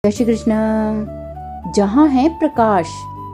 जय श्री कृष्ण। जहाँ है प्रकाश,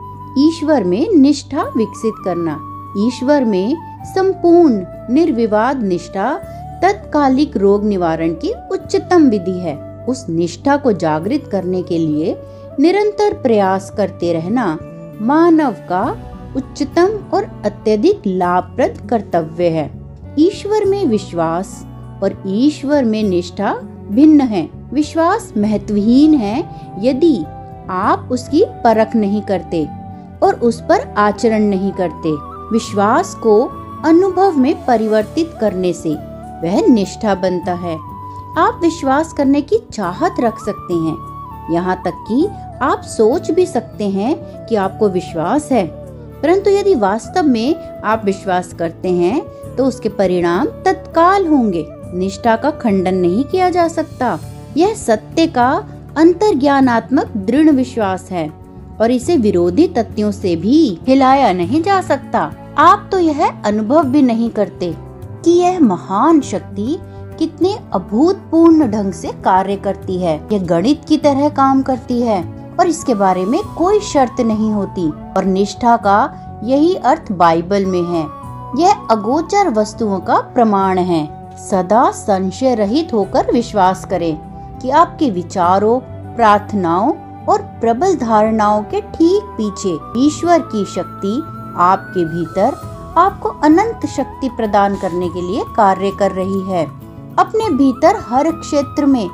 ईश्वर में निष्ठा विकसित करना। ईश्वर में संपूर्ण निर्विवाद निष्ठा तत्कालिक रोग निवारण की उच्चतम विधि है। उस निष्ठा को जागृत करने के लिए निरंतर प्रयास करते रहना मानव का उच्चतम और अत्यधिक लाभप्रद कर्तव्य है। ईश्वर में विश्वास और ईश्वर में निष्ठा भिन्न है। विश्वास महत्वहीन है यदि आप उसकी परख नहीं करते और उस पर आचरण नहीं करते। विश्वास को अनुभव में परिवर्तित करने से वह निष्ठा बनता है। आप विश्वास करने की चाहत रख सकते हैं, यहाँ तक कि आप सोच भी सकते हैं कि आपको विश्वास है, परंतु यदि वास्तव में आप विश्वास करते हैं तो उसके परिणाम तत्काल होंगे। निष्ठा का खंडन नहीं किया जा सकता। यह सत्य का अंतर्ज्ञानात्मक दृढ़ विश्वास है और इसे विरोधी तथ्यों से भी हिलाया नहीं जा सकता। आप तो यह अनुभव भी नहीं करते कि यह महान शक्ति कितने अभूतपूर्ण ढंग से कार्य करती है। यह गणित की तरह काम करती है और इसके बारे में कोई शर्त नहीं होती। और निष्ठा का यही अर्थ बाइबल में है। यह अगोचर वस्तुओं का प्रमाण है। सदा संशय रहित होकर विश्वास करें कि आपके विचारों, प्रार्थनाओं और प्रबल धारणाओं के ठीक पीछे ईश्वर की शक्ति आपके भीतर आपको अनंत शक्ति प्रदान करने के लिए कार्य कर रही है। अपने भीतर हर क्षेत्र में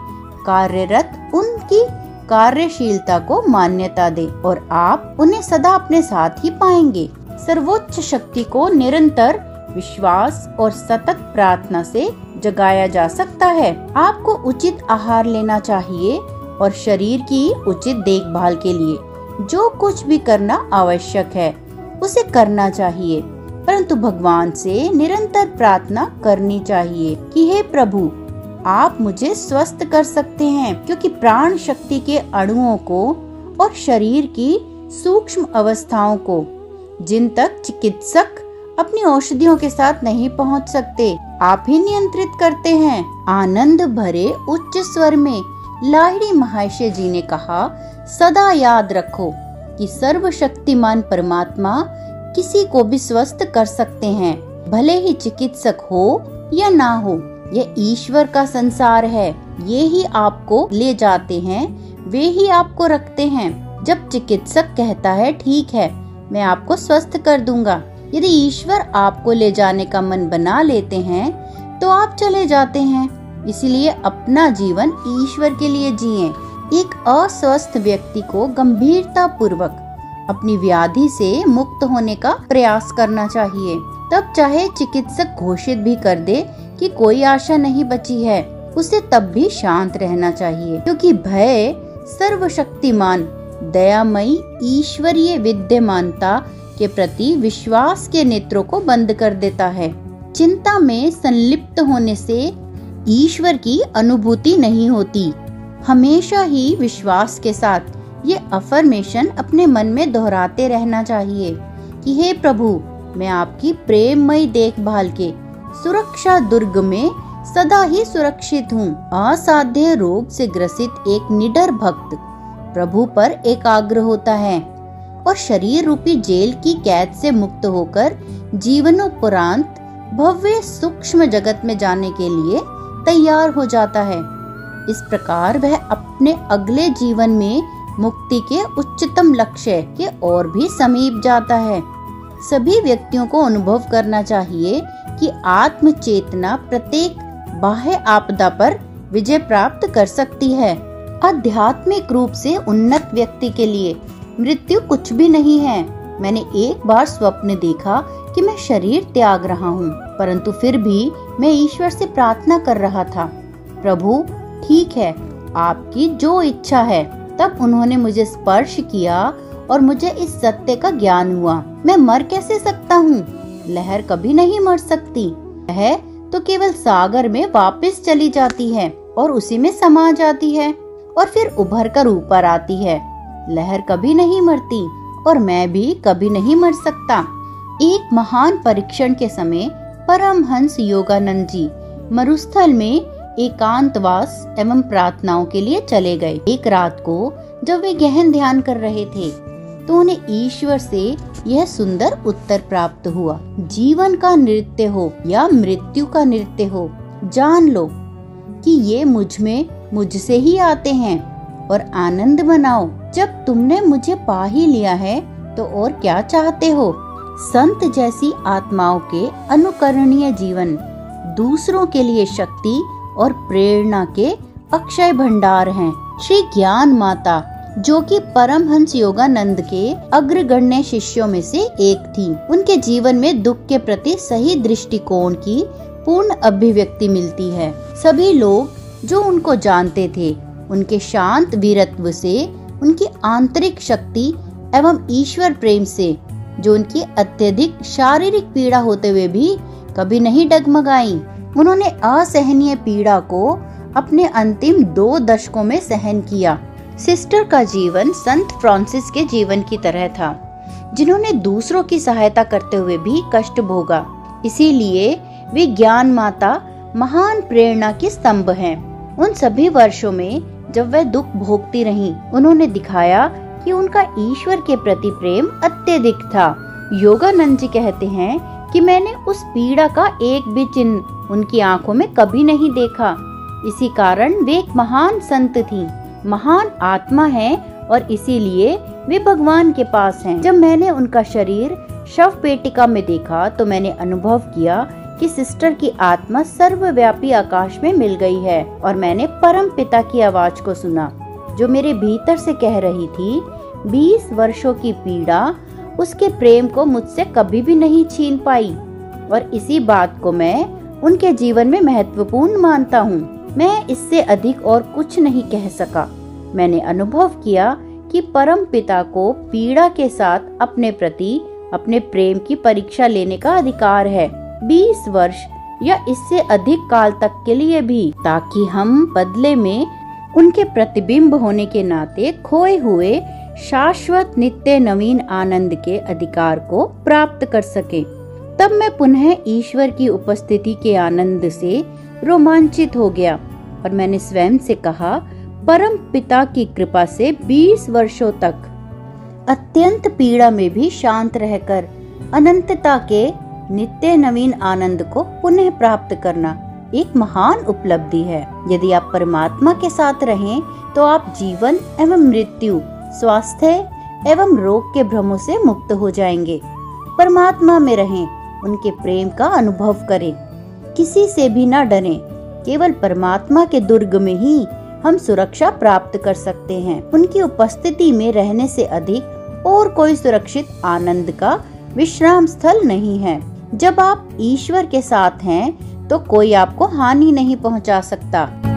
कार्यरत उनकी कार्यशीलता को मान्यता दे और आप उन्हें सदा अपने साथ ही पाएंगे। सर्वोच्च शक्ति को निरंतर विश्वास और सतत प्रार्थना से जगाया जा सकता है। आपको उचित आहार लेना चाहिए और शरीर की उचित देखभाल के लिए जो कुछ भी करना आवश्यक है उसे करना चाहिए, परंतु भगवान से निरंतर प्रार्थना करनी चाहिए कि हे प्रभु, आप मुझे स्वस्थ कर सकते हैं, क्योंकि प्राण शक्ति के अणुओं को और शरीर की सूक्ष्म अवस्थाओं को जिन तक चिकित्सक अपनी औषधियों के साथ नहीं पहुंच सकते, आप ही नियंत्रित करते हैं। आनंद भरे उच्च स्वर में लाहिड़ी महाशय जी ने कहा, सदा याद रखो कि सर्वशक्तिमान परमात्मा किसी को भी स्वस्थ कर सकते हैं, भले ही चिकित्सक हो या ना हो। यह ईश्वर का संसार है। ये ही आपको ले जाते हैं, वे ही आपको रखते हैं। जब चिकित्सक कहता है ठीक है, मैं आपको स्वस्थ कर दूंगा, यदि ईश्वर आपको ले जाने का मन बना लेते हैं तो आप चले जाते हैं। इसलिए अपना जीवन ईश्वर के लिए जिएं। एक अस्वस्थ व्यक्ति को गंभीरता पूर्वक अपनी व्याधि से मुक्त होने का प्रयास करना चाहिए। तब चाहे चिकित्सक घोषित भी कर दे कि कोई आशा नहीं बची है, उसे तब भी शांत रहना चाहिए, क्योंकि भय सर्वशक्तिमान दयामयी ईश्वरीय विद्यमानता के प्रति विश्वास के नेत्रों को बंद कर देता है। चिंता में संलिप्त होने से ईश्वर की अनुभूति नहीं होती। हमेशा ही विश्वास के साथ ये अफर्मेशन अपने मन में दोहराते रहना चाहिए कि हे प्रभु, मैं आपकी प्रेममयी देखभाल के सुरक्षा दुर्ग में सदा ही सुरक्षित हूँ। असाध्य रोग से ग्रसित एक निडर भक्त प्रभु पर एकाग्र होता है और शरीर रूपी जेल की कैद से मुक्त होकर जीवनोपरांत भव्य सूक्ष्म जगत में जाने के लिए तैयार हो जाता है। इस प्रकार वह अपने अगले जीवन में मुक्ति के उच्चतम लक्ष्य के और भी समीप जाता है। सभी व्यक्तियों को अनुभव करना चाहिए कि आत्म चेतना प्रत्येक बाह्य आपदा पर विजय प्राप्त कर सकती है। आध्यात्मिक रूप से उन्नत व्यक्ति के लिए मृत्यु कुछ भी नहीं है। मैंने एक बार स्वप्न देखा कि मैं शरीर त्याग रहा हूँ, परंतु फिर भी मैं ईश्वर से प्रार्थना कर रहा था, प्रभु ठीक है, आपकी जो इच्छा है। तब उन्होंने मुझे स्पर्श किया और मुझे इस सत्य का ज्ञान हुआ। मैं मर कैसे सकता हूँ? लहर कभी नहीं मर सकती। वह तो केवल सागर में वापस चली जाती है और उसी में समा जाती है और फिर उभर कर ऊपर आती है। लहर कभी नहीं मरती और मैं भी कभी नहीं मर सकता। एक महान परीक्षण के समय परमहंस योगानंद जी मरुस्थल में एकांतवास एवं प्रार्थनाओं के लिए चले गए। एक रात को जब वे गहन ध्यान कर रहे थे तो उन्हें ईश्वर से यह सुंदर उत्तर प्राप्त हुआ, जीवन का नृत्य हो या मृत्यु का नृत्य हो, जान लो कि ये मुझसे ही आते हैं और आनंद मनाओ। जब तुमने मुझे पा ही लिया है तो और क्या चाहते हो। संत जैसी आत्माओं के अनुकरणीय जीवन दूसरों के लिए शक्ति और प्रेरणा के अक्षय भंडार हैं। श्री ज्ञान माता, जो कि परमहंस योगानंद के अग्रगण्य शिष्यों में से एक थी, उनके जीवन में दुख के प्रति सही दृष्टिकोण की पूर्ण अभिव्यक्ति मिलती है। सभी लोग जो उनको जानते थे, उनके शांत वीरत्व से, उनकी आंतरिक शक्ति एवं ईश्वर प्रेम से, जो उनकी अत्यधिक शारीरिक पीड़ा होते हुए भी कभी नहीं डगमगाई। उन्होंने असहनीय पीड़ा को अपने अंतिम 2 दशकों में सहन किया। सिस्टर का जीवन संत फ्रांसिस के जीवन की तरह था, जिन्होंने दूसरों की सहायता करते हुए भी कष्ट भोगा। इसीलिए वे ज्ञान माता महान प्रेरणा की स्तंभ हैं। उन सभी वर्षों में जब वह दुख भोगती रहीं, उन्होंने दिखाया कि उनका ईश्वर के प्रति प्रेम अत्यधिक था। योगानंद जी कहते हैं कि मैंने उस पीड़ा का एक भी चिन्ह उनकी आंखों में कभी नहीं देखा। इसी कारण वे एक महान संत थी, महान आत्मा है और इसीलिए वे भगवान के पास हैं। जब मैंने उनका शरीर शव पेटिका में देखा तो मैंने अनुभव किया कि सिस्टर की आत्मा सर्वव्यापी आकाश में मिल गई है और मैंने परम पिता की आवाज को सुना, जो मेरे भीतर से कह रही थी, 20 वर्षों की पीड़ा उसके प्रेम को मुझसे कभी भी नहीं छीन पाई और इसी बात को मैं उनके जीवन में महत्वपूर्ण मानता हूँ। मैं इससे अधिक और कुछ नहीं कह सका। मैंने अनुभव किया कि परम पिता को पीड़ा के साथ अपने प्रति अपने प्रेम की परीक्षा लेने का अधिकार है, 20 वर्ष या इससे अधिक काल तक के लिए भी, ताकि हम बदले में उनके प्रतिबिंब होने के नाते खोए हुए शाश्वत नित्य नवीन आनंद के अधिकार को प्राप्त कर सके। तब मैं पुनः ईश्वर की उपस्थिति के आनंद से रोमांचित हो गया और मैंने स्वयं से कहा, परम पिता की कृपा से 20 वर्षों तक अत्यंत पीड़ा में भी शांत रहकर अनंतता के नित्य नवीन आनंद को पुनः प्राप्त करना एक महान उपलब्धि है। यदि आप परमात्मा के साथ रहें तो आप जीवन एवं मृत्यु, स्वास्थ्य एवं रोग के भ्रमों से मुक्त हो जाएंगे। परमात्मा में रहें, उनके प्रेम का अनुभव करें, किसी से भी न डरें। केवल परमात्मा के दुर्ग में ही हम सुरक्षा प्राप्त कर सकते हैं। उनकी उपस्थिति में रहने से अधिक और कोई सुरक्षित आनंद का विश्राम स्थल नहीं है। जब आप ईश्वर के साथ हैं तो कोई आपको हानि नहीं पहुंचा सकता।